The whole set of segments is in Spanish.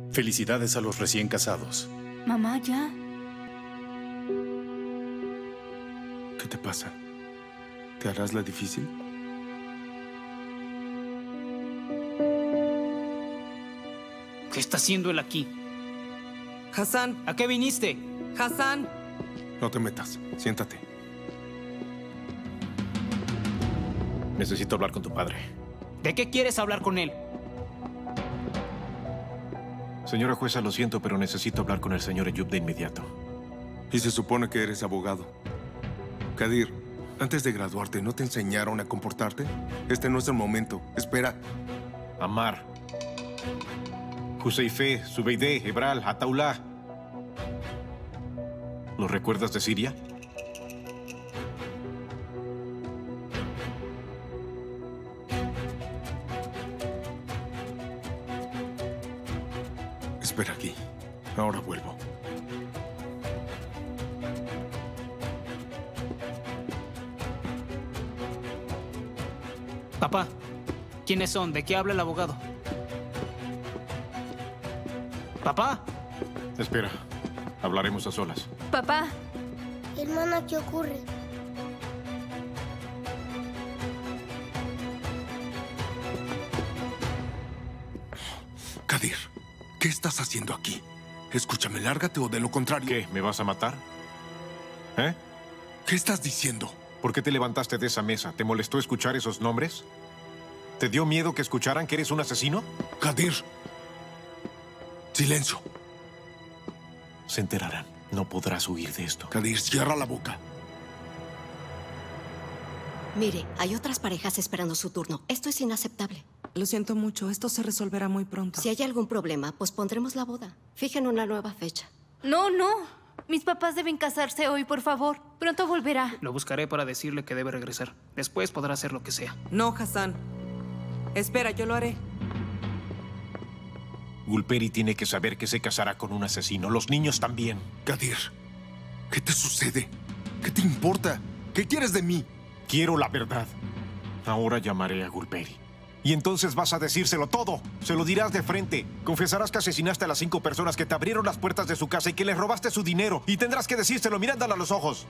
Felicidades a los recién casados. Mamá, ya. ¿Qué te pasa? ¿Te harás la difícil? ¿Qué está haciendo él aquí? Hassan. ¿A qué viniste? Hassan. No te metas. Siéntate. Necesito hablar con tu padre. ¿De qué quieres hablar con él? Señora jueza, lo siento, pero necesito hablar con el señor Eyub de inmediato. Y se supone que eres abogado. Kadir, antes de graduarte, ¿no te enseñaron a comportarte? Este no es el momento. Espera. Ammar. Huzaife, Zubeide, Ebral, Ataullah. ¿Los recuerdas de Siria? Espera aquí. Ahora vuelvo. Papá, ¿quiénes son? ¿De qué habla el abogado? Papá. Espera. Hablaremos a solas. Papá. Hermana, ¿qué ocurre? Kadir, ¿qué estás haciendo aquí? Escúchame, lárgate o de lo contrario... ¿Qué? ¿Me vas a matar? ¿Eh? ¿Qué estás diciendo? ¿Por qué te levantaste de esa mesa? ¿Te molestó escuchar esos nombres? ¿Te dio miedo que escucharan que eres un asesino? Kadir. Silencio. Se enterarán. No podrás huir de esto. Kadir, cierra la boca. Mire, hay otras parejas esperando su turno. Esto es inaceptable. Lo siento mucho. Esto se resolverá muy pronto. Si hay algún problema, pospondremos la boda. Fijen una nueva fecha. No, no. Mis papás deben casarse hoy, por favor. Pronto volverá. Lo buscaré para decirle que debe regresar. Después podrá hacer lo que sea. No, Hassan. Espera, yo lo haré. Gulperi tiene que saber que se casará con un asesino. Los niños también. Kadir, ¿qué te sucede? ¿Qué te importa? ¿Qué quieres de mí? Quiero la verdad. Ahora llamaré a Gulperi. Y entonces vas a decírselo todo. Se lo dirás de frente. Confesarás que asesinaste a las 5 personas que te abrieron las puertas de su casa y que les robaste su dinero. Y tendrás que decírselo mirándole a los ojos.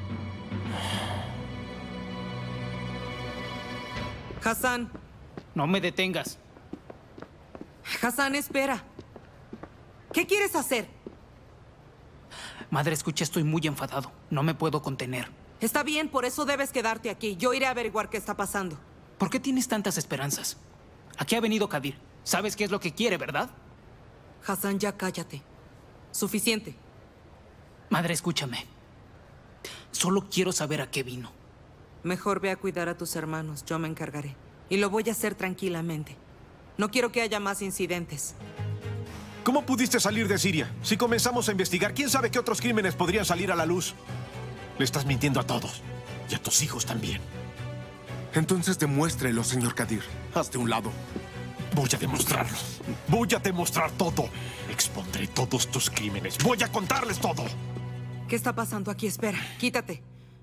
Hassan. No me detengas. Hassan, espera. ¿Qué quieres hacer? Madre, escucha, estoy muy enfadado. No me puedo contener. Está bien, por eso debes quedarte aquí. Yo iré a averiguar qué está pasando. ¿Por qué tienes tantas esperanzas? Aquí ha venido Kadir. ¿Sabes qué es lo que quiere, verdad? Hassan, ya cállate. Suficiente. Madre, escúchame. Solo quiero saber a qué vino. Mejor ve a cuidar a tus hermanos. Yo me encargaré. Y lo voy a hacer tranquilamente. No quiero que haya más incidentes. ¿Cómo pudiste salir de Siria? Si comenzamos a investigar, ¿quién sabe qué otros crímenes podrían salir a la luz? Le estás mintiendo a todos. Y a tus hijos también. Entonces demuéstrelo, señor Kadir. Hazte un lado. Voy a demostrarlo. Voy a demostrar todo. Expondré todos tus crímenes. Voy a contarles todo. ¿Qué está pasando aquí? Espera, quítate.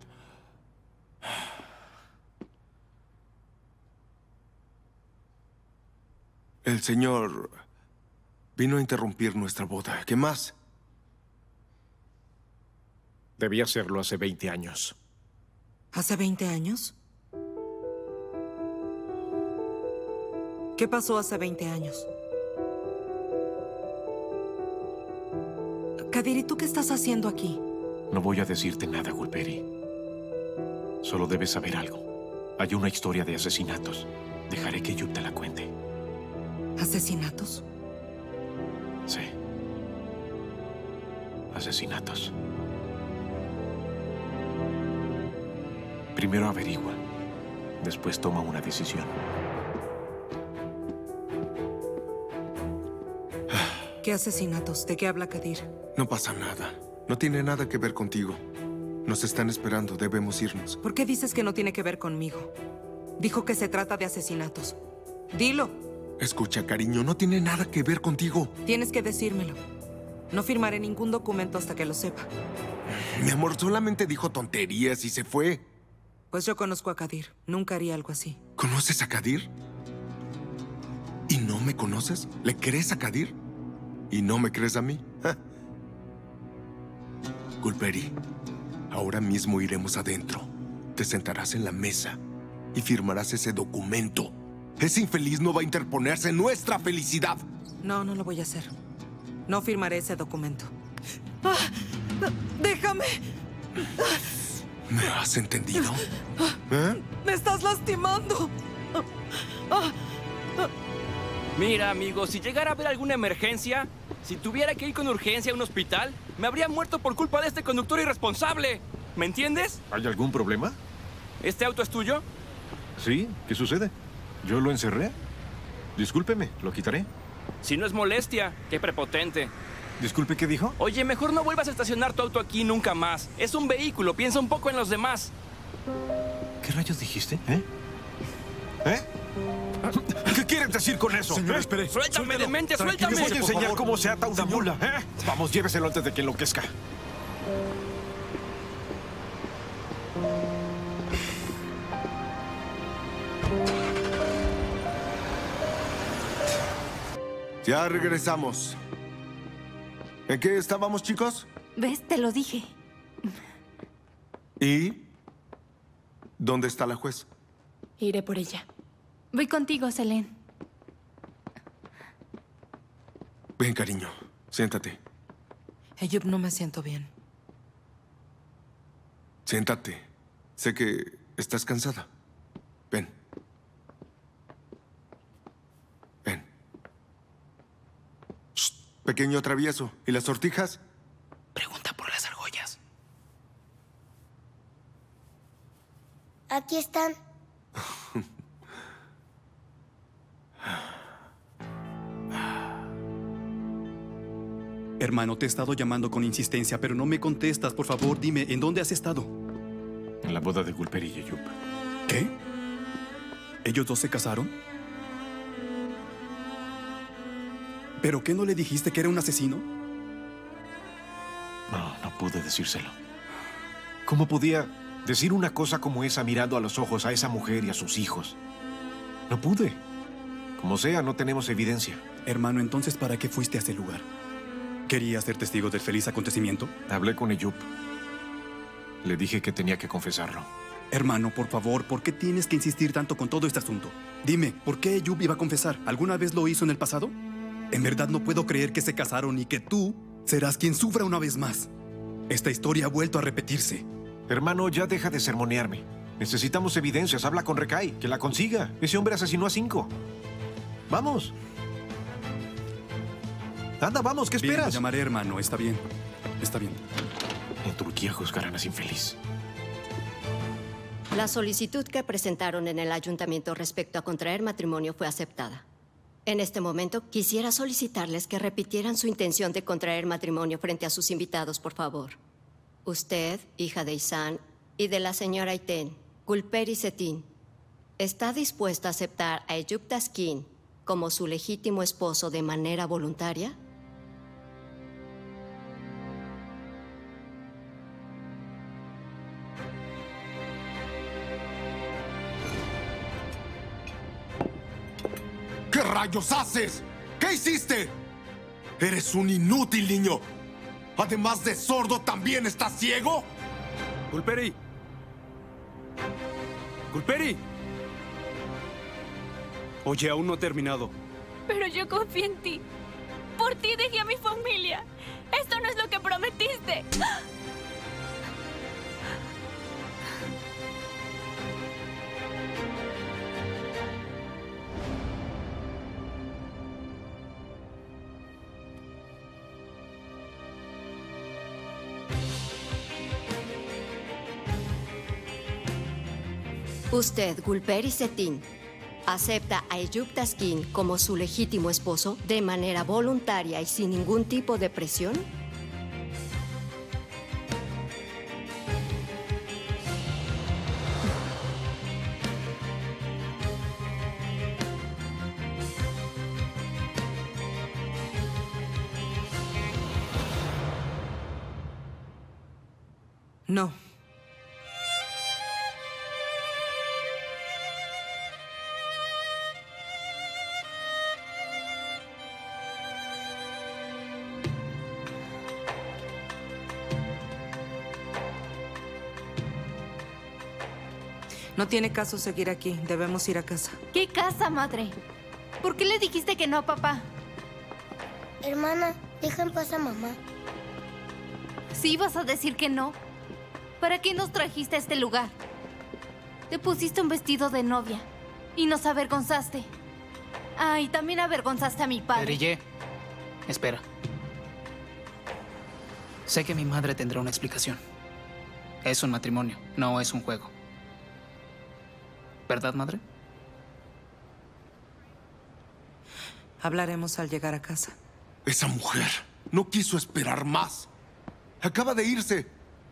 El señor vino a interrumpir nuestra boda. ¿Qué más? Debí hacerlo hace 20 años. ¿Hace 20 años? ¿Qué pasó hace 20 años? Kadir, ¿y tú qué estás haciendo aquí? No voy a decirte nada, Gulperi. Solo debes saber algo. Hay una historia de asesinatos. Dejaré que Eyub te la cuente. ¿Asesinatos? Sí. Asesinatos. Primero averigua. Después toma una decisión. ¿Qué asesinatos? ¿De qué habla Kadir? No pasa nada. No tiene nada que ver contigo. Nos están esperando. Debemos irnos. ¿Por qué dices que no tiene que ver conmigo? Dijo que se trata de asesinatos. Dilo. Escucha, cariño, no tiene nada que ver contigo. Tienes que decírmelo. No firmaré ningún documento hasta que lo sepa. Mi amor, solamente dijo tonterías y se fue. Pues yo conozco a Kadir. Nunca haría algo así. ¿Conoces a Kadir? ¿Y no me conoces? ¿Le crees a Kadir? ¿Y no me crees a mí? Gulperi, ahora mismo iremos adentro. Te sentarás en la mesa y firmarás ese documento. Ese infeliz no va a interponerse en nuestra felicidad. No, no lo voy a hacer. No firmaré ese documento. ¡Ah! ¡Déjame! ¿Me has entendido? ¿Eh? ¡Me estás lastimando! Mira, amigo, si llegara a haber alguna emergencia, si tuviera que ir con urgencia a un hospital, me habría muerto por culpa de este conductor irresponsable. ¿Me entiendes? ¿Hay algún problema? ¿Este auto es tuyo? Sí, ¿qué sucede? ¿Yo lo encerré? Discúlpeme, lo quitaré. Si no es molestia, qué prepotente. Disculpe, ¿qué dijo? Oye, mejor no vuelvas a estacionar tu auto aquí nunca más. Es un vehículo, piensa un poco en los demás. ¿Qué rayos dijiste? ¿Eh? ¿Qué quieres decir con eso? Señor, espere. ¡Suéltame, demente, Les suéltame! voy a enseñar cómo se ata una mula. Vamos, lléveselo antes de que enloquezca. Ya regresamos. ¿En qué estábamos, chicos? ¿Ves? Te lo dije. ¿Y dónde está la juez? Iré por ella. Voy contigo, Selene. Ven, cariño. Siéntate. Eyub, no me siento bien. Siéntate. Sé que estás cansada. Ven. Ven. Shh, pequeño travieso. ¿Y las sortijas? Pregunta por las argollas. Aquí están. Hermano, te he estado llamando con insistencia, pero no me contestas. Por favor, dime, ¿en dónde has estado? En la boda de Gulperi y Eyub. ¿Qué? ¿Ellos dos se casaron? ¿Pero qué no le dijiste que era un asesino? No pude decírselo. ¿Cómo podía decir una cosa como esa mirando a los ojos a esa mujer y a sus hijos? No pude. Como sea, no tenemos evidencia. Hermano, entonces, ¿para qué fuiste a ese lugar? ¿Querías ser testigo del feliz acontecimiento? Hablé con Eyub. Le dije que tenía que confesarlo. Hermano, por favor, ¿por qué tienes que insistir tanto con todo este asunto? Dime, ¿por qué Eyub iba a confesar? ¿Alguna vez lo hizo en el pasado? En verdad no puedo creer que se casaron y que tú serás quien sufra una vez más. Esta historia ha vuelto a repetirse. Hermano, ya deja de sermonearme. Necesitamos evidencias. Habla con Rekai. Que la consiga. Ese hombre asesinó a 5. Vamos. Anda, vamos. ¿Qué Bien, esperas? lo llamaré, hermano. Está bien. Está bien. En Turquía juzgarán a ese infeliz. La solicitud que presentaron en el ayuntamiento respecto a contraer matrimonio fue aceptada. En este momento, quisiera solicitarles que repitieran su intención de contraer matrimonio frente a sus invitados, por favor. Usted, hija de Isan, y de la señora Aiten, Gulperi Setin, ¿está dispuesta a aceptar a Eyub Taskin como su legítimo esposo de manera voluntaria? ¿Qué rayos haces? ¿Qué hiciste? Eres un inútil, niño. Además de sordo, ¿también estás ciego? Gulperi. Gulperi. Oye, aún no he terminado. Pero yo confío en ti. Por ti dejé a mi familia. Esto no es lo que prometiste. Usted, Gulperi Setin, ¿acepta a Eyub Taskin como su legítimo esposo de manera voluntaria y sin ningún tipo de presión? No. No tiene caso seguir aquí. Debemos ir a casa. ¿Qué casa, madre? ¿Por qué le dijiste que no a papá? Hermana, deja en paz a mamá. Sí vas a decir que no. ¿Para qué nos trajiste a este lugar? Te pusiste un vestido de novia y nos avergonzaste. Ah, y también avergonzaste a mi padre. Pedrille, espera. Sé que mi madre tendrá una explicación. Es un matrimonio, no es un juego. ¿Verdad, madre? Hablaremos al llegar a casa. Esa mujer no quiso esperar más. Acaba de irse.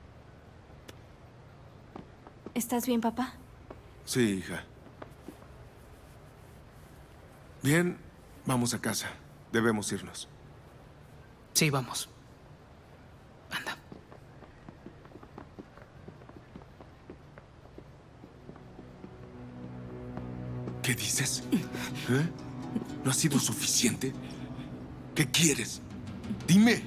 ¿Estás bien, papá? Sí, hija. Bien, vamos a casa. Debemos irnos. Sí, vamos. Anda. ¿Qué dices? ¿Eh? ¿No ha sido suficiente? ¿Qué quieres? Dime.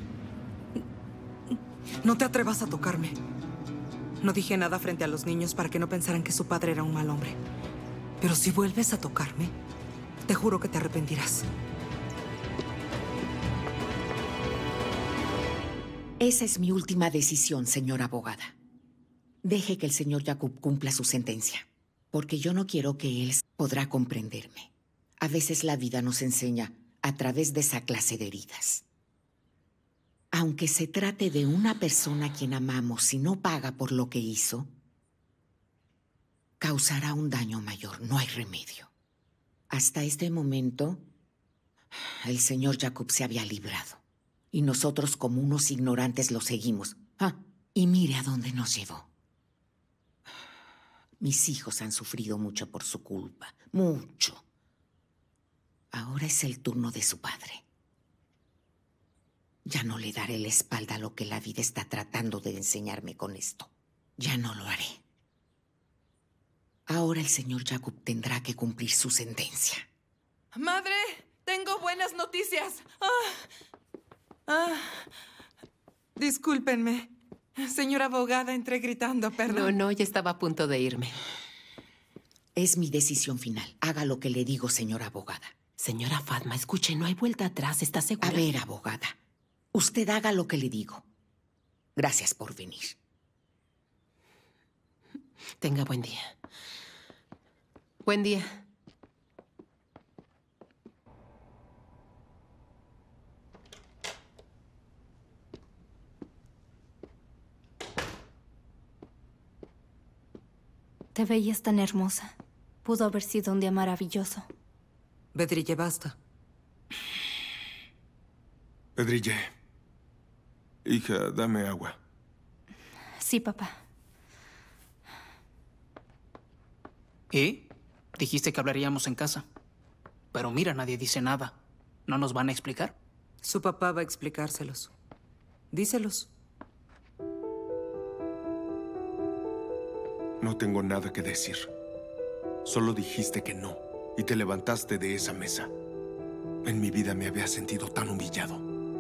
No te atrevas a tocarme. No dije nada frente a los niños para que no pensaran que su padre era un mal hombre. Pero si vuelves a tocarme, te juro que te arrepentirás. Esa es mi última decisión, señora abogada. Deje que el señor Jacob cumpla su sentencia, porque yo no quiero que él podrá comprenderme. A veces la vida nos enseña a través de esa clase de heridas. Aunque se trate de una persona a quien amamos y no paga por lo que hizo, causará un daño mayor, no hay remedio. Hasta este momento, el señor Jacob se había librado. Y nosotros, como unos ignorantes, lo seguimos. Ah, y mire a dónde nos llevó. Mis hijos han sufrido mucho por su culpa. Mucho. Ahora es el turno de su padre. Ya no le daré la espalda a lo que la vida está tratando de enseñarme con esto. Ya no lo haré. Ahora el señor Jacob tendrá que cumplir su sentencia. ¡Madre! ¡Tengo buenas noticias! Discúlpenme. Señora abogada, entré gritando, perdón. No, ya estaba a punto de irme. Es mi decisión final. Haga lo que le digo, señora abogada. Señora Fatma, escuche, no hay vuelta atrás. ¿Está segura? A ver, abogada. Usted haga lo que le digo. Gracias por venir. Tenga buen día. Buen día. Te veías tan hermosa. Pudo haber sido un día maravilloso. Bedrille, basta. Bedrille. Hija, dame agua. Sí, papá. ¿Y? Dijiste que hablaríamos en casa. Pero mira, nadie dice nada. ¿No nos van a explicar? Su papá va a explicárselos. Díselos. No tengo nada que decir. Solo dijiste que no y te levantaste de esa mesa. En mi vida me había sentido tan humillado.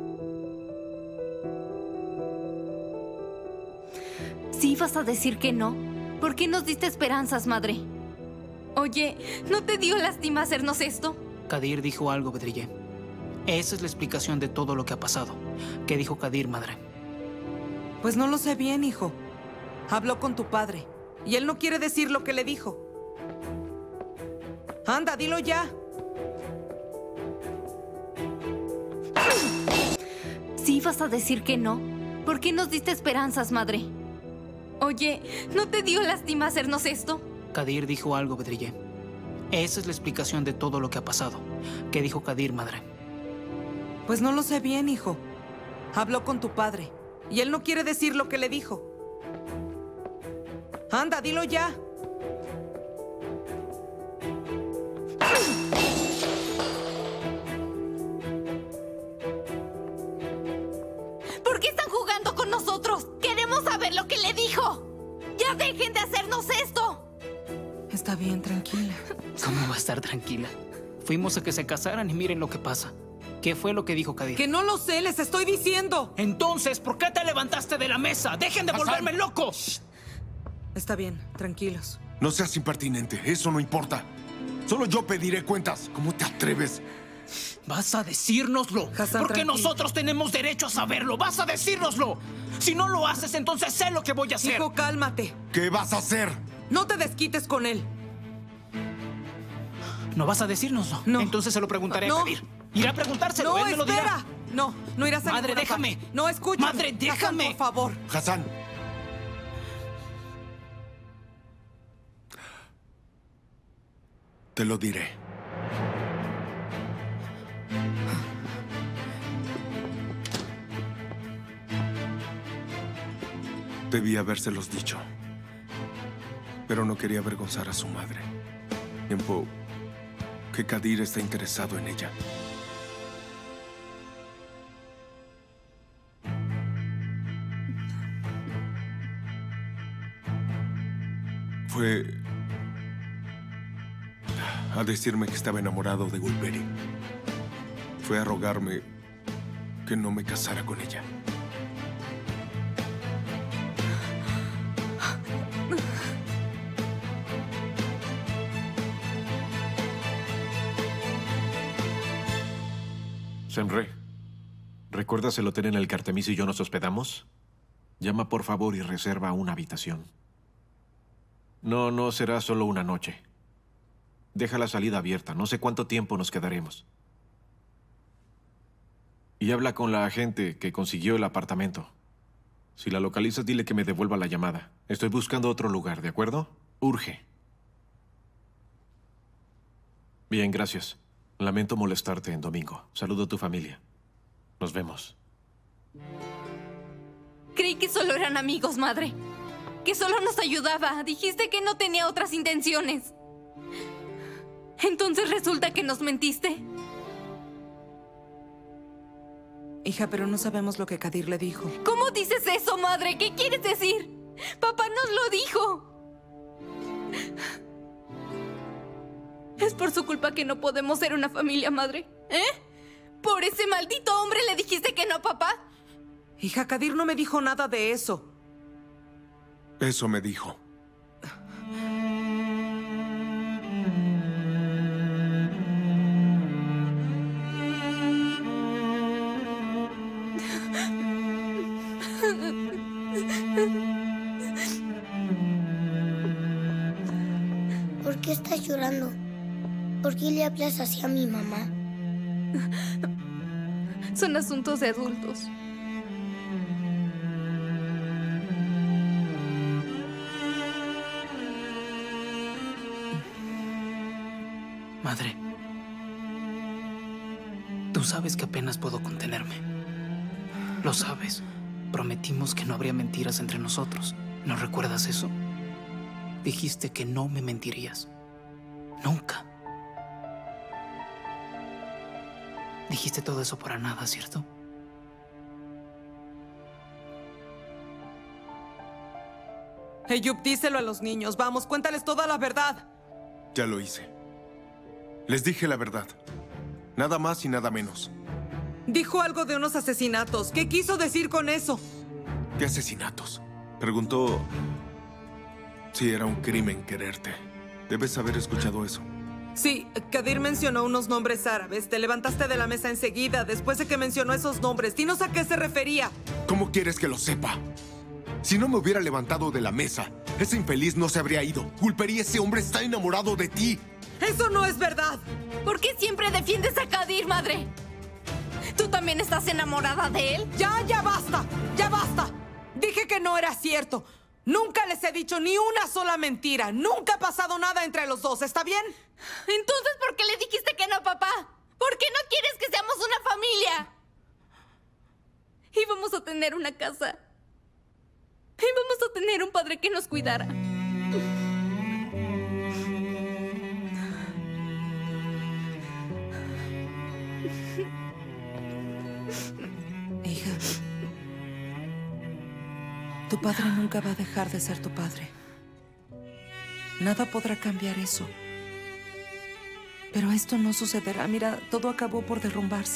¿Sí vas a decir que no? ¿Por qué nos diste esperanzas, madre? Oye, ¿no te dio lástima hacernos esto? Kadir dijo algo, Bedrille. Esa es la explicación de todo lo que ha pasado. ¿Qué dijo Kadir, madre? Pues no lo sé bien, hijo. Habló con tu padre. Y él no quiere decir lo que le dijo. Anda, dilo ya. ¿Sí vas a decir que no? ¿Por qué nos diste esperanzas, madre? Oye, ¿no te dio lástima hacernos esto? Kadir dijo algo, Bedrille. Esa es la explicación de todo lo que ha pasado. ¿Qué dijo Kadir, madre? Pues no lo sé bien, hijo. Habló con tu padre. Y él no quiere decir lo que le dijo. Anda, dilo ya. ¿Por qué están jugando con nosotros? ¡Queremos saber lo que le dijo! ¡Ya dejen de hacernos esto! Está bien, tranquila. ¿Cómo va a estar tranquila? Fuimos a que se casaran y miren lo que pasa. ¿Qué fue lo que dijo Kadir? ¡Que no lo sé! ¡Les estoy diciendo! Entonces, ¿por qué te levantaste de la mesa? ¡Dejen de volverme loco! Está bien, tranquilos. No seas impertinente, eso no importa. Solo yo pediré cuentas. ¿Cómo te atreves? Vas a decírnoslo. Hassan, porque tranquilo. nosotros tenemos derecho a saberlo. Vas a decírnoslo. Si no lo haces, entonces sé lo que voy a hacer. Hijo, cálmate. ¿Qué vas a hacer? No te desquites con él. ¿No vas a decírnoslo? No. Entonces se lo preguntaré No. a Kadir. Irá a preguntárselo. No, Él me lo dirá. espera. No, no irás a Madre, ninguna déjame. parte. No, escúchame. Madre, déjame. Hassan, por favor. Hassan. Te lo diré. Debí habérselos dicho. Pero no quería avergonzar a su madre. Tiempo que Kadir está interesado en ella. Fue a decirme que estaba enamorado de Gulperi. Fue a rogarme que no me casara con ella. Semre, ¿recuerdas el hotel en el que Artemis y yo nos hospedamos? Llama por favor y reserva una habitación. No será solo una noche. Deja la salida abierta. No sé cuánto tiempo nos quedaremos. Y habla con la agente que consiguió el apartamento. Si la localizas, dile que me devuelva la llamada. Estoy buscando otro lugar, ¿de acuerdo? Urge. Bien, gracias. Lamento molestarte en domingo. Saludo a tu familia. Nos vemos. Creí que solo eran amigos, madre. Que solo nos ayudaba. Dijiste que no tenía otras intenciones. Entonces resulta que nos mentiste. Hija, pero no sabemos lo que Kadir le dijo. ¿Cómo dices eso, madre? ¿Qué quieres decir? Papá nos lo dijo. Es por su culpa que no podemos ser una familia, madre. ¿Eh? ¿Por ese maldito hombre le dijiste que no, papá? Hija, Kadir no me dijo nada de eso. Eso me dijo. ¿Por qué estás llorando? ¿Por qué le hablas así a mi mamá? Son asuntos de adultos. Madre, tú sabes que apenas puedo contenerme. Lo sabes. Prometimos que no habría mentiras entre nosotros. ¿No recuerdas eso? Dijiste que no me mentirías. Nunca. Dijiste todo eso para nada, ¿cierto? Eyub, díselo a los niños. Vamos, cuéntales toda la verdad. Ya lo hice. Les dije la verdad. Nada más y nada menos. Dijo algo de unos asesinatos. ¿Qué quiso decir con eso? ¿Qué asesinatos? Preguntó si era un crimen quererte. Debes haber escuchado eso. Sí, Kadir mencionó unos nombres árabes. Te levantaste de la mesa enseguida después de que mencionó esos nombres. Dinos a qué se refería. ¿Cómo quieres que lo sepa? Si no me hubiera levantado de la mesa, ese infeliz no se habría ido. Gulperi, ese hombre está enamorado de ti. ¡Eso no es verdad! ¿Por qué siempre defiendes a Kadir, madre? ¿Tú también estás enamorada de él? ¡Ya basta! ¡Ya basta! Dije que no era cierto. Nunca les he dicho ni una sola mentira. Nunca ha pasado nada entre los dos, ¿está bien? Entonces, ¿por qué le dijiste que no, papá? ¿Por qué no quieres que seamos una familia? Íbamos a tener una casa. Íbamos a tener un padre que nos cuidara. Hija, tu padre nunca va a dejar de ser tu padre. Nada podrá cambiar eso. Pero esto no sucederá. Mira, todo acabó por derrumbarse.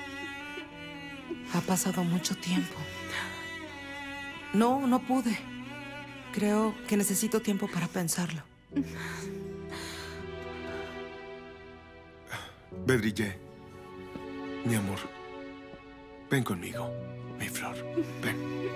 Ha pasado mucho tiempo. No pude. Creo que necesito tiempo para pensarlo. Bedrillé, mi amor, ven conmigo, mi flor, ven.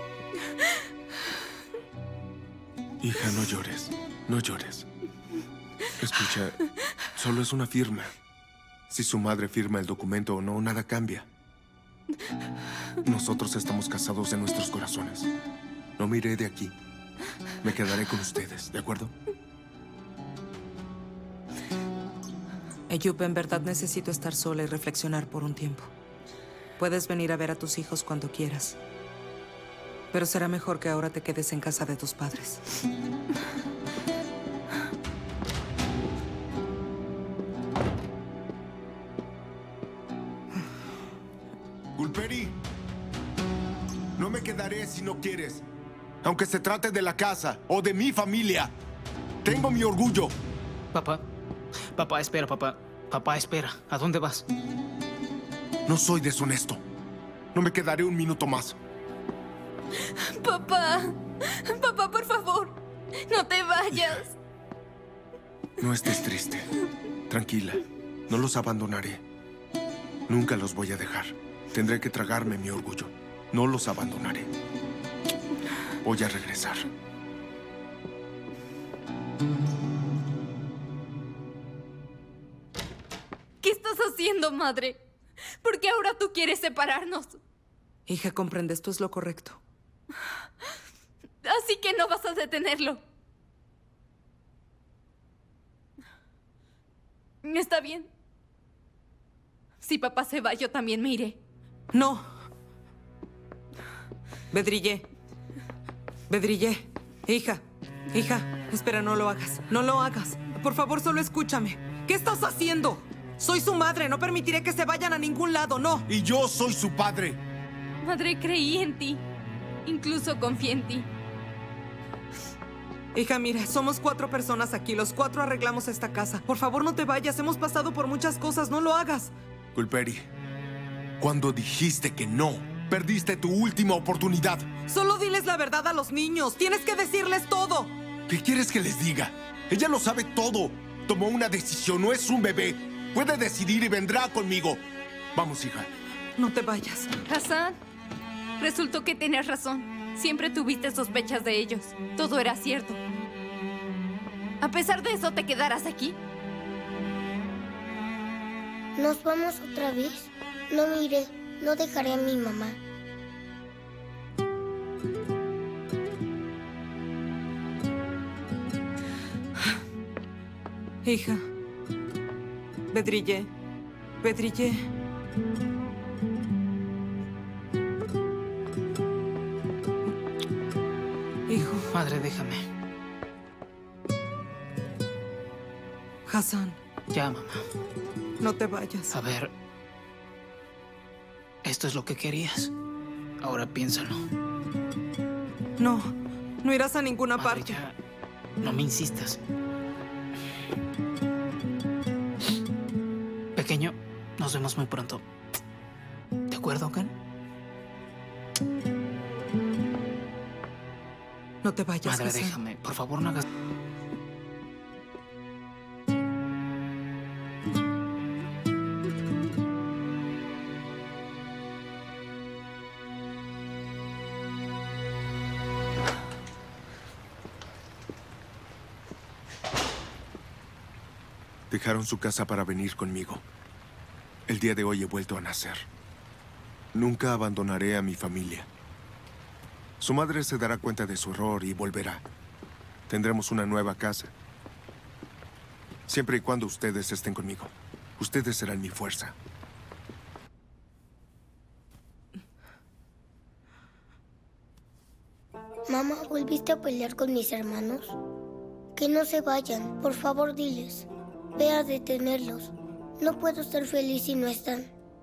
Hija, no llores, no llores. Escucha, solo es una firma. Si su madre firma el documento o no, nada cambia. Nosotros estamos casados en nuestros corazones. No me iré de aquí. Me quedaré con ustedes, ¿de acuerdo? Eyub, en verdad necesito estar sola y reflexionar por un tiempo. Puedes venir a ver a tus hijos cuando quieras. Pero será mejor que ahora te quedes en casa de tus padres. Gulperi, no me quedaré si no quieres. Aunque se trate de la casa o de mi familia. Tengo mi orgullo. Papá. Papá, espera, papá. Papá, espera. ¿A dónde vas? No soy deshonesto. No me quedaré un minuto más. Papá. Papá, por favor. No te vayas. No estés triste. Tranquila. No los abandonaré. Nunca los voy a dejar. Tendré que tragarme mi orgullo. No los abandonaré. Voy a regresar. ¿Qué estás haciendo, madre? ¿Por qué ahora tú quieres separarnos? Hija, comprende, esto es lo correcto. Así que no vas a detenerlo. Está bien. Si papá se va, yo también me iré. No. Bedrillé. Bedrillé. Hija. Hija. Espera, no lo hagas. No lo hagas. Por favor, solo escúchame. ¿Qué estás haciendo? Soy su madre. No permitiré que se vayan a ningún lado. No. Y yo soy su padre. Madre, creí en ti. Incluso confié en ti. Hija, mira, somos 4 personas aquí. Los 4 arreglamos esta casa. Por favor, no te vayas. Hemos pasado por muchas cosas. No lo hagas. Gulperi, cuando dijiste que no, perdiste tu última oportunidad. Solo diles la verdad a los niños. Tienes que decirles todo. ¿Qué quieres que les diga? Ella lo sabe todo. Tomó una decisión, no es un bebé. Puede decidir y vendrá conmigo. Vamos, hija. No te vayas. Hassan, resultó que tenías razón. Siempre tuviste sospechas de ellos. Todo era cierto. A pesar de eso, ¿te quedarás aquí? ¿Nos vamos otra vez? No me iré. No dejaré a mi mamá. Hija. Bedrillé. Bedrillé. Hijo. Madre, déjame. Hassan. Ya, mamá. No te vayas. A ver. ¿Esto es lo que querías? Ahora piénsalo. No. No irás a ninguna Madre, parte. Ya. No me insistas. Pequeño, nos vemos muy pronto. ¿De acuerdo, Ken? No te vayas, Madre, Hassan. déjame. Por favor, no hagas... Dejaron su casa para venir conmigo. El día de hoy he vuelto a nacer. Nunca abandonaré a mi familia. Su madre se dará cuenta de su error y volverá. Tendremos una nueva casa. Siempre y cuando ustedes estén conmigo. Ustedes serán mi fuerza. Mamá, ¿volviste a pelear con mis hermanos? Que no se vayan. Por favor, diles. Ve a detenerlos. No puedo estar feliz si no están.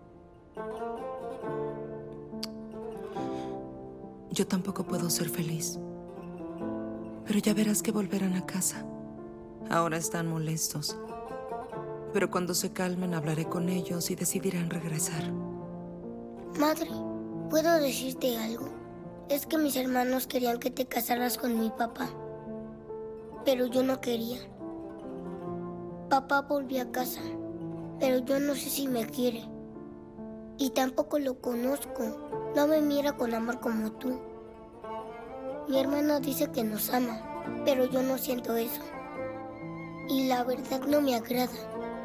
Yo tampoco puedo ser feliz. Pero ya verás que volverán a casa. Ahora están molestos. Pero cuando se calmen, hablaré con ellos y decidirán regresar. Madre, ¿puedo decirte algo? Es que mis hermanos querían que te casaras con mi papá. Pero yo no quería. Papá volvió a casa, pero yo no sé si me quiere. Y tampoco lo conozco. No me mira con amor como tú. Mi hermana dice que nos ama, pero yo no siento eso. Y la verdad no me agrada.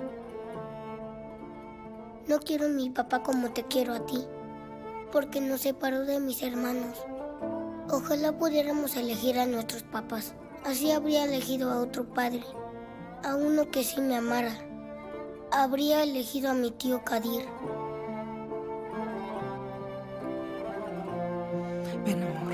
No quiero a mi papá como te quiero a ti, porque nos separó de mis hermanos. Ojalá pudiéramos elegir a nuestros papás. Así habría elegido a otro padre, a uno que sí me amara. Habría elegido a mi tío Kadir. Ven, amor.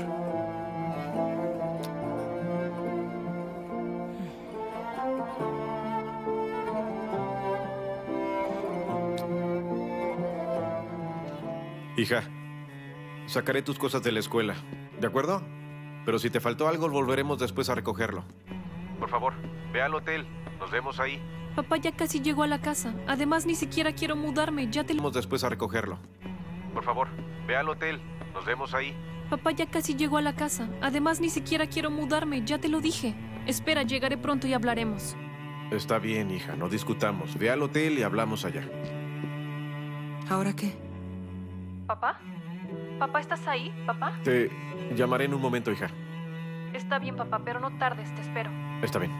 Hija, sacaré tus cosas de la escuela, ¿de acuerdo? Pero si te faltó algo, volveremos después a recogerlo. Por favor, ve al hotel. Nos vemos ahí. Papá ya casi llegó a la casa. Además, ni siquiera quiero mudarme. Ya te lo... Vamos después a recogerlo. Por favor, ve al hotel. Nos vemos ahí. Papá ya casi llegó a la casa. Además, ni siquiera quiero mudarme. Ya te lo dije. Espera, llegaré pronto y hablaremos. Está bien, hija. No discutamos. Ve al hotel y hablamos allá. ¿Ahora qué? ¿Papá? ¿Papá, estás ahí? ¿Papá? Te llamaré en un momento, hija. Está bien, papá, pero no tardes. Te espero. Está bien.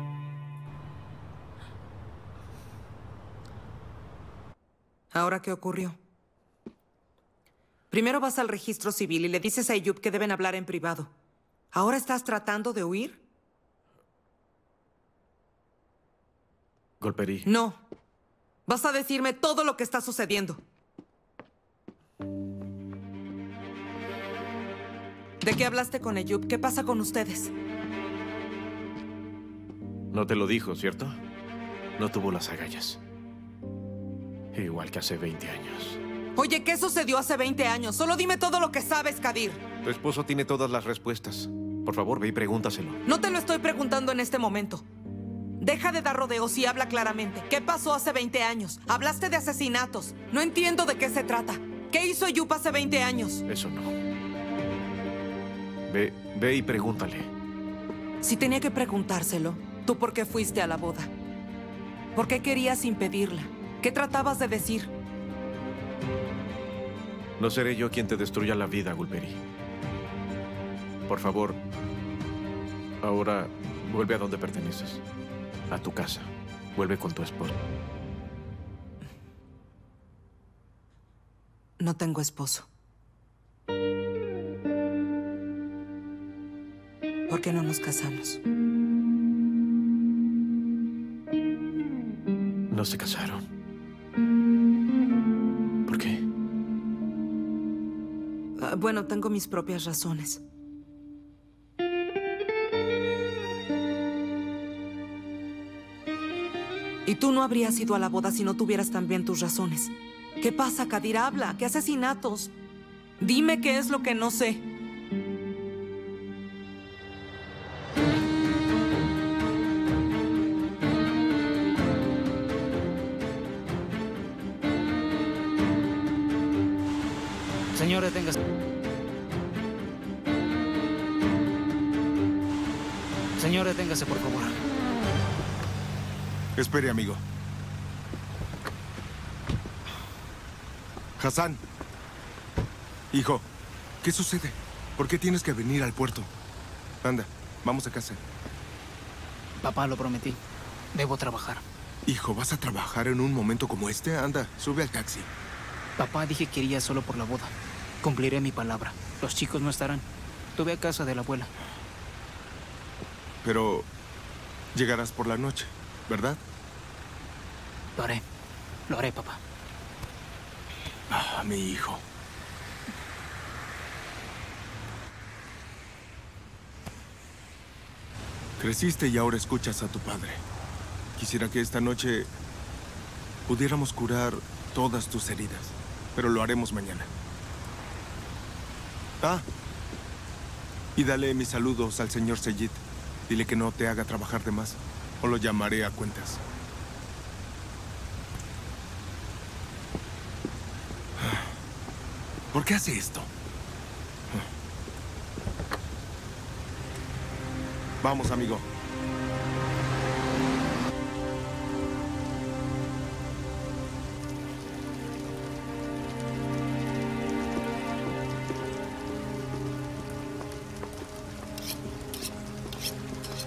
¿Ahora qué ocurrió? Primero vas al registro civil y le dices a Ayub que deben hablar en privado. ¿Ahora estás tratando de huir? Golperí. No. Vas a decirme todo lo que está sucediendo. ¿De qué hablaste con Ayub? ¿Qué pasa con ustedes? No te lo dijo, ¿cierto? No tuvo las agallas. Igual que hace 20 años. Oye, ¿qué sucedió hace 20 años? Solo dime todo lo que sabes, Kadir. Tu esposo tiene todas las respuestas. Por favor, ve y pregúntaselo. No te lo estoy preguntando en este momento. Deja de dar rodeos y habla claramente. ¿Qué pasó hace 20 años? Hablaste de asesinatos. No entiendo de qué se trata. ¿Qué hizo Ayub hace 20 años? Eso no. Ve y pregúntale. Si tenía que preguntárselo, ¿tú por qué fuiste a la boda? ¿Por qué querías impedirla? ¿Qué tratabas de decir? No seré yo quien te destruya la vida, Gulperi. Por favor, ahora vuelve a donde perteneces. A tu casa. Vuelve con tu esposo. No tengo esposo. ¿Por qué no nos casamos? No se casaron. ¿Por qué? Bueno, tengo mis propias razones. Y tú no habrías ido a la boda si no tuvieras también tus razones. ¿Qué pasa, Kadir? Habla. ¿Qué asesinatos? Dime qué es lo que no sé. Señor, deténgase. Señor, deténgase, por favor. Espere, amigo. Hassan. Hijo, ¿qué sucede? ¿Por qué tienes que venir al puerto? Anda, vamos a casa. Papá, lo prometí. Debo trabajar. Hijo, ¿vas a trabajar en un momento como este? Anda, sube al taxi. Papá, dije que iría solo por la boda. Cumpliré mi palabra. Los chicos no estarán. Tuve a casa de la abuela. Pero llegarás por la noche, ¿verdad? Lo haré. Lo haré, papá. Ah, mi hijo. Creciste y ahora escuchas a tu padre. Quisiera que esta noche pudiéramos curar todas tus heridas, pero lo haremos mañana. Ah, y dale mis saludos al señor Seyid. Dile que no te haga trabajar de más, o lo llamaré a cuentas. ¿Por qué hace esto? Vamos, amigo.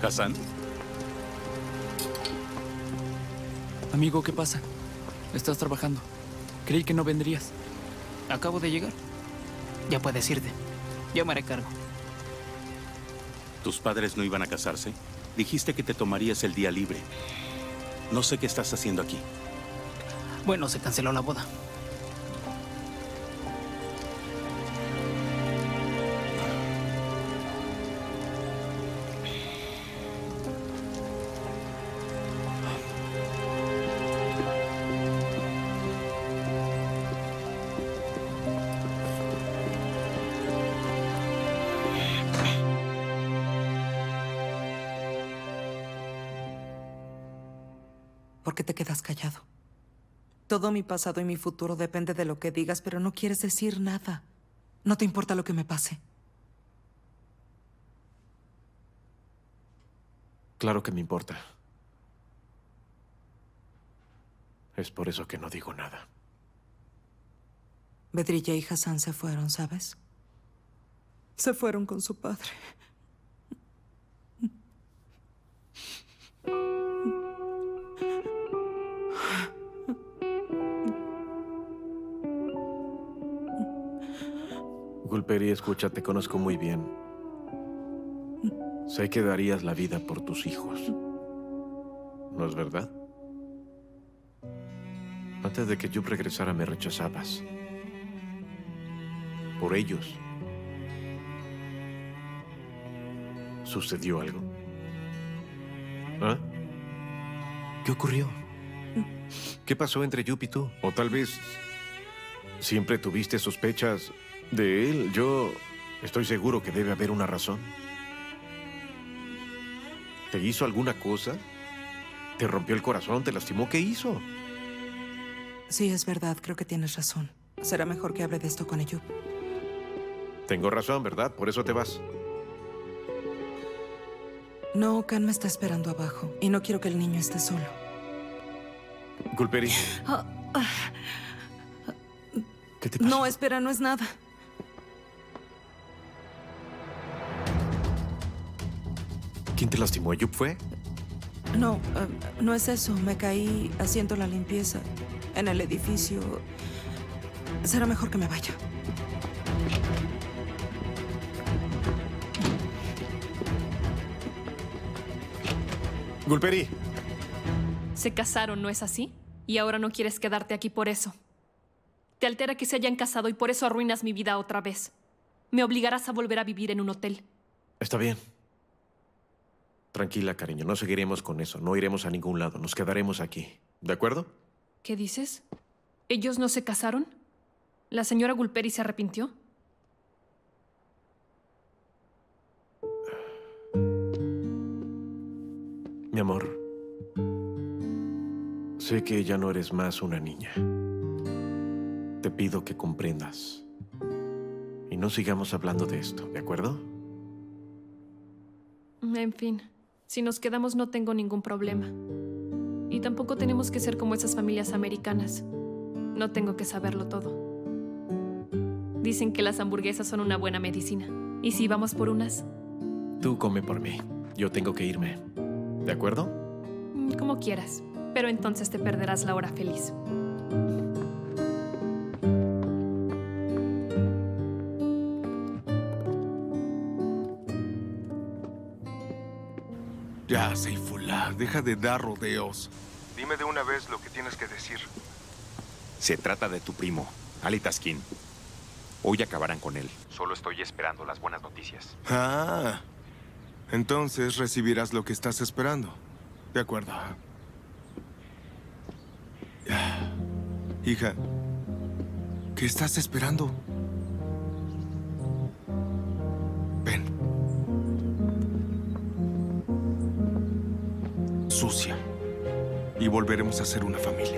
¿Hassan? Amigo, ¿qué pasa? Estás trabajando. Creí que no vendrías. Acabo de llegar. Ya puedes irte. Yo me haré cargo. ¿Tus padres no iban a casarse? Dijiste que te tomarías el día libre. No sé qué estás haciendo aquí. Bueno, se canceló la boda. ¿Por qué te quedas callado? Todo mi pasado y mi futuro depende de lo que digas, pero no quieres decir nada. No te importa lo que me pase. Claro que me importa. Es por eso que no digo nada. Bedrilla y Hassan se fueron, ¿sabes? Se fueron con su padre. Gulperi, escucha, te conozco muy bien. Sé que darías la vida por tus hijos. ¿No es verdad? Antes de que Yup regresara me rechazabas. Por ellos. ¿Sucedió algo? ¿Ah? ¿Qué ocurrió? ¿Qué pasó entre Yup y tú? O tal vez siempre tuviste sospechas de él. Yo estoy seguro que debe haber una razón. ¿Te hizo alguna cosa? ¿Te rompió el corazón? ¿Te lastimó? ¿Qué hizo? Sí, es verdad. Creo que tienes razón. Será mejor que hable de esto con Eyub. Tengo razón, ¿verdad? Por eso te vas. No, Khan me está esperando abajo. Y no quiero que el niño esté solo. Gulperi. ¿Qué te pasa? No, espera, no es nada. ¿Quién te lastimó? ¿Eyub fue? No, no es eso. Me caí haciendo la limpieza en el edificio. Será mejor que me vaya. Gulperi. Se casaron, ¿no es así? Y ahora no quieres quedarte aquí por eso. Te altera que se hayan casado y por eso arruinas mi vida otra vez. Me obligarás a volver a vivir en un hotel. Está bien. Tranquila, cariño. No seguiremos con eso. No iremos a ningún lado. Nos quedaremos aquí. ¿De acuerdo? ¿Qué dices? ¿Ellos no se casaron? ¿La señora Gulperi se arrepintió? Mi amor, sé que ya no eres más una niña. Te pido que comprendas y no sigamos hablando de esto, ¿de acuerdo? En fin, si nos quedamos no tengo ningún problema. Y tampoco tenemos que ser como esas familias americanas. No tengo que saberlo todo. Dicen que las hamburguesas son una buena medicina. ¿Y si vamos por unas? Tú come por mí. Yo tengo que irme. ¿De acuerdo? Como quieras. Pero entonces te perderás la hora feliz. Ya, Saifullah, deja de dar rodeos. Dime de una vez lo que tienes que decir. Se trata de tu primo, Ali Taskin. Hoy acabarán con él. Solo estoy esperando las buenas noticias. Ah, entonces recibirás lo que estás esperando. De acuerdo. Hija, ¿qué estás esperando? Ven. Sucia. Y volveremos a ser una familia.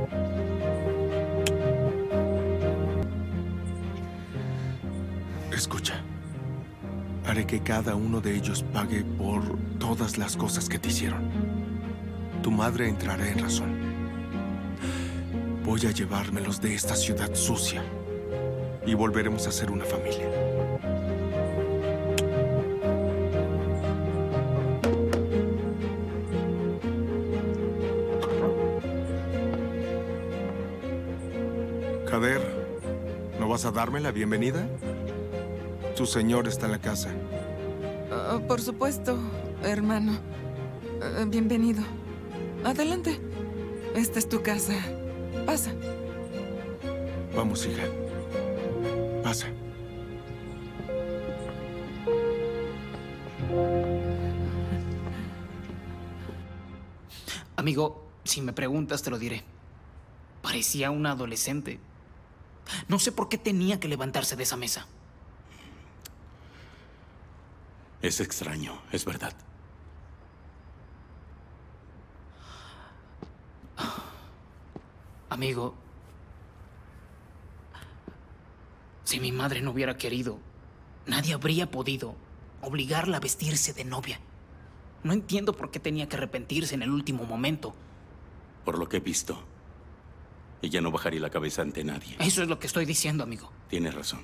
Escucha. Haré que cada uno de ellos pague por todas las cosas que te hicieron. Tu madre entrará en razón. Voy a llevármelos de esta ciudad sucia y volveremos a ser una familia. ¿Vas a darme la bienvenida? Tu señor está en la casa. Por supuesto, hermano. Bienvenido. Adelante. Esta es tu casa. Pasa. Vamos, hija. Pasa. Amigo, si me preguntas, te lo diré. Parecía una adolescente. No sé por qué tenía que levantarse de esa mesa. Es extraño, es verdad. Amigo, si mi madre no hubiera querido, nadie habría podido obligarla a vestirse de novia. No entiendo por qué tenía que arrepentirse en el último momento. Por lo que he visto, ella no bajaría la cabeza ante nadie. Eso es lo que estoy diciendo, amigo. Tienes razón.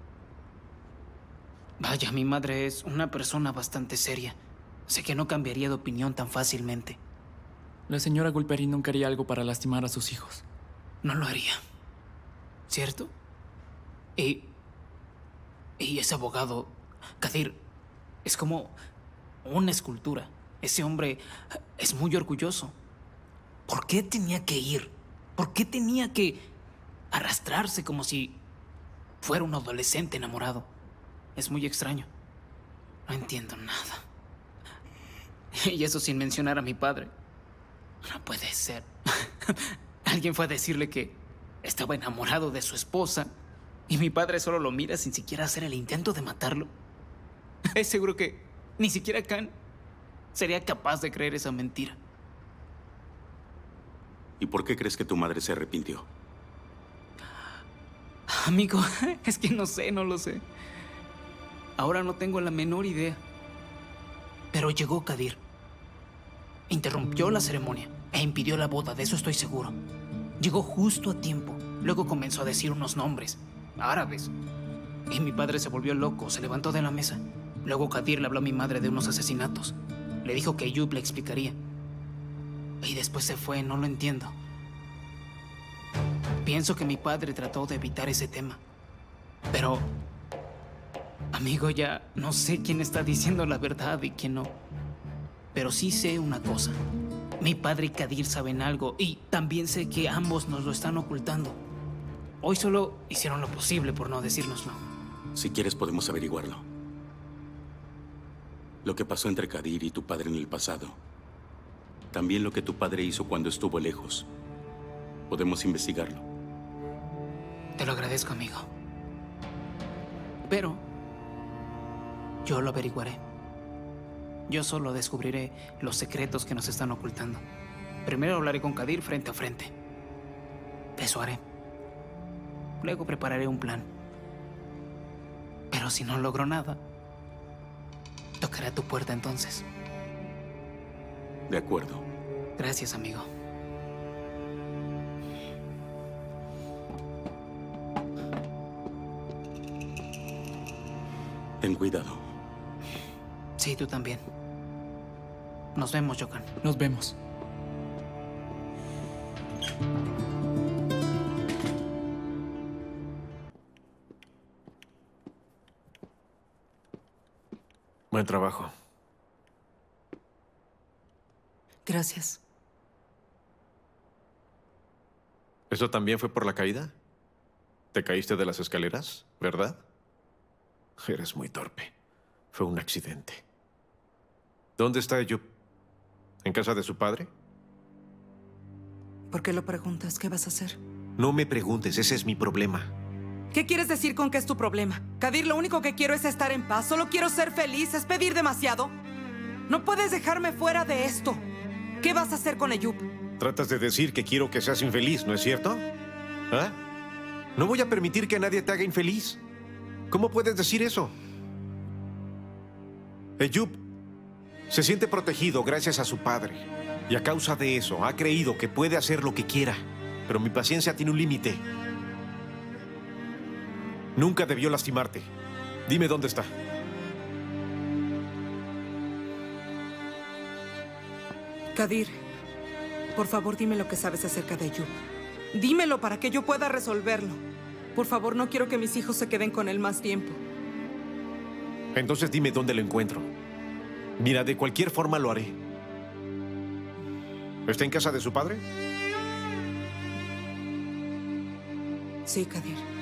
Vaya, mi madre es una persona bastante seria. Sé que no cambiaría de opinión tan fácilmente. La señora Gulperi nunca haría algo para lastimar a sus hijos. No lo haría. ¿Cierto? Y ese abogado, Kadir, es como una escultura. Ese hombre es muy orgulloso. ¿Por qué tenía que ir? ¿Por qué tenía que arrastrarse como si fuera un adolescente enamorado? Es muy extraño. No entiendo nada. Y eso sin mencionar a mi padre. No puede ser. Alguien fue a decirle que estaba enamorado de su esposa y mi padre solo lo mira sin siquiera hacer el intento de matarlo. Es seguro que ni siquiera Khan sería capaz de creer esa mentira. ¿Y por qué crees que tu madre se arrepintió? Amigo, es que no sé, no lo sé. Ahora no tengo la menor idea. Pero llegó Kadir. Interrumpió la ceremonia e impidió la boda, de eso estoy seguro. Llegó justo a tiempo. Luego comenzó a decir unos nombres árabes. Y mi padre se volvió loco, se levantó de la mesa. Luego Kadir le habló a mi madre de unos asesinatos. Le dijo que Ayub le explicaría. Y después se fue, no lo entiendo. Pienso que mi padre trató de evitar ese tema. Pero, amigo, ya no sé quién está diciendo la verdad y quién no. Pero sí sé una cosa. Mi padre y Kadir saben algo y también sé que ambos nos lo están ocultando. Hoy solo hicieron lo posible por no decírnoslo. Si quieres podemos averiguarlo. Lo que pasó entre Kadir y tu padre en el pasado. También lo que tu padre hizo cuando estuvo lejos. Podemos investigarlo. Te lo agradezco, amigo. Pero yo lo averiguaré. Yo solo descubriré los secretos que nos están ocultando. Primero hablaré con Kadir frente a frente. Eso haré. Luego prepararé un plan. Pero si no logro nada, tocaré a tu puerta entonces. De acuerdo. Gracias, amigo. Ten cuidado. Sí, tú también. Nos vemos, Jokan. Nos vemos. Buen trabajo. Gracias. ¿Eso también fue por la caída? ¿Te caíste de las escaleras, verdad? Eres muy torpe. Fue un accidente. ¿Dónde está Ayub? ¿En casa de su padre? ¿Por qué lo preguntas? ¿Qué vas a hacer? No me preguntes, ese es mi problema. ¿Qué quieres decir con que es tu problema? Kadir, lo único que quiero es estar en paz. Solo quiero ser feliz. ¿Es pedir demasiado? No puedes dejarme fuera de esto. ¿Qué vas a hacer con Ayub? Tratas de decir que quiero que seas infeliz, ¿no es cierto? ¿Ah? No voy a permitir que nadie te haga infeliz. ¿Cómo puedes decir eso? Ayub se siente protegido gracias a su padre. Y a causa de eso, ha creído que puede hacer lo que quiera. Pero mi paciencia tiene un límite. Nunca debió lastimarte. Dime dónde está. Kadir, por favor, dime lo que sabes acerca de Ayub. Dímelo para que yo pueda resolverlo. Por favor, no quiero que mis hijos se queden con él más tiempo. Entonces dime dónde lo encuentro. Mira, de cualquier forma lo haré. ¿Está en casa de su padre? Sí, Kadir.